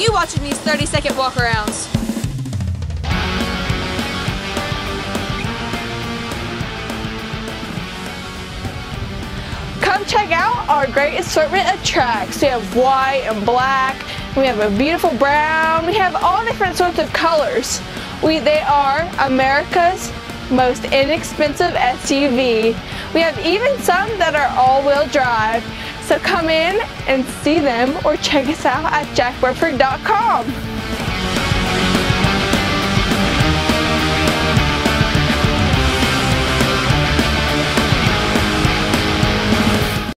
you watching these 30-second walk-arounds. Come check out our great assortment of tracks. We have white and black. We have a beautiful brown. We have all different sorts of colors. They are America's most inexpensive SUV. We have even some that are all-wheel drive. So come in and see them or check us out at jackburford.com.